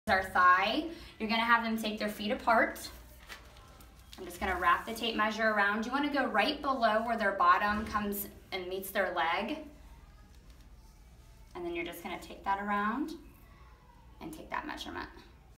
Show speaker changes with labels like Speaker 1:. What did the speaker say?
Speaker 1: Our thigh, you're gonna have them take their feet apart. I'm just gonna wrap the tape measure around. You wanna go right below where their bottom comes and meets their leg. And then you're just gonna take that around and take that measurement.